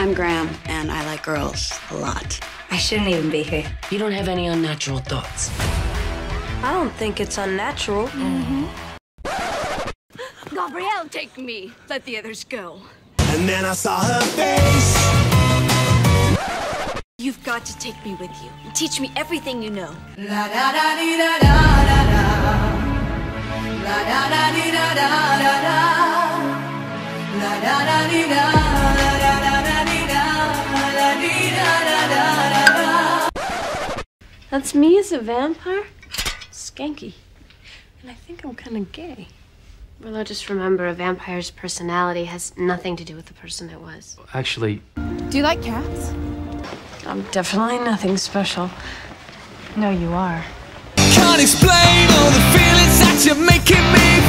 I'm Graham, and I like girls a lot. I shouldn't even be here. You don't have any unnatural thoughts. I don't think it's unnatural. Gabrielle, take me. Let the others go. And then I saw her face. You've got to take me with you and teach me everything you know. La da da dee da da da da. La da da dee da da da da. La da da dee da da da da dee da da dee da da da da. That's me as a vampire? Skanky. And I think I'm kind of gay. Willow, just remember, a vampire's personality has nothing to do with the person it was. Actually... Do you like cats? I'm definitely nothing special. No, you are. Can't explain all the feelings that you're making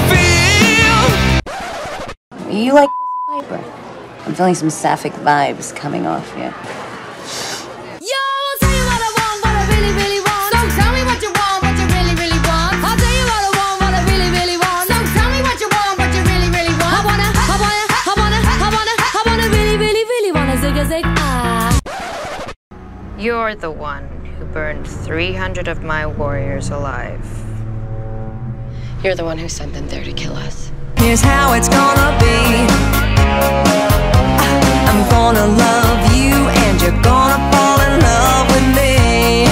me feel. You like Piper? I'm feeling some sapphic vibes coming off you. You're the one who burned 300 of my warriors alive. You're the one who sent them there to kill us. Here's how it's gonna be. I'm gonna love you and you're gonna fall in love with me.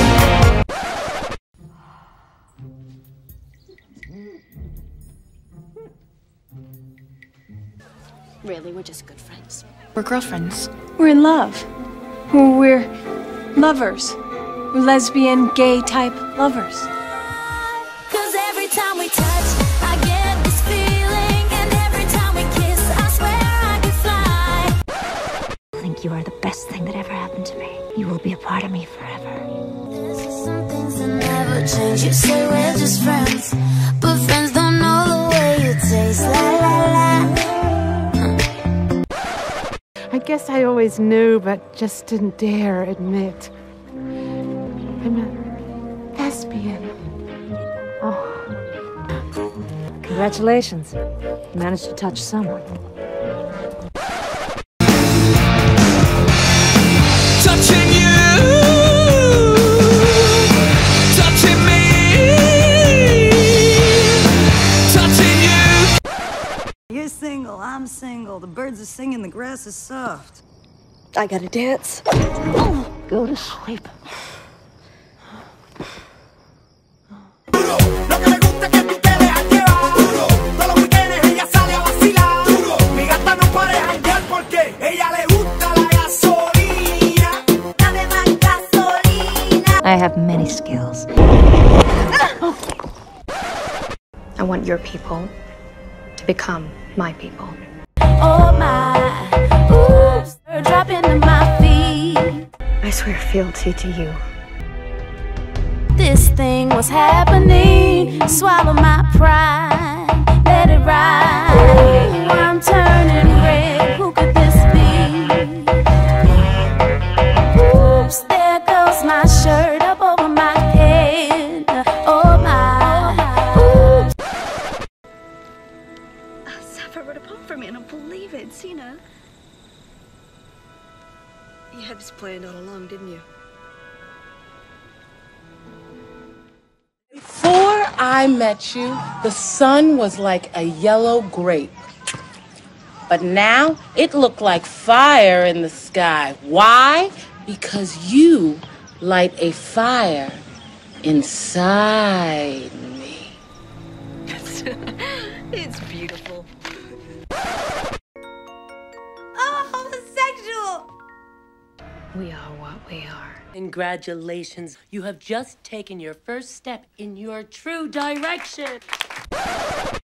Really, we're just good friends. We're girlfriends. We're in love. We're lovers. We're lesbian, gay type lovers. Cause every time we touch, I get this feeling. And every time we kiss, I swear I could fly. I think you are the best thing that ever happened to me. You will be a part of me forever. There's some things that never change. You say we're just friends, but friends don't know the way you taste. La la la. I guess I always knew, but just didn't dare admit. I'm a lesbian. Oh. Congratulations. You managed to touch someone. Touching you, touching me, touching you. You're single, I'm single. The birds are singing, the grass is soft. I gotta dance. Go to sleep. I have many skills. I want your people to become my people. Oh my, oops, dropping to my feet. I swear fealty to you. This thing was happening. Swallow my pride, let it ride. I'm turning red. Who could this be? Oops, there goes my shirt up over my head. Oh my, oops. Sapphire wrote a poem for me, and I don't believe it. Xena. You had this planned all along, didn't you? Before I met you, the sun was like a yellow grape. But now it looked like fire in the sky. Why? Because you light a fire inside me. It's beautiful. I'm homosexual. We are what we are. Congratulations. You have just taken your first step in your true direction.